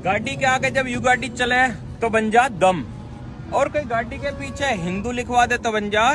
गाड़ी के आगे जब यू गाड़ी चले तो बन जा दम, और कोई गाड़ी के पीछे हिंदू लिखवा दे तो बन जा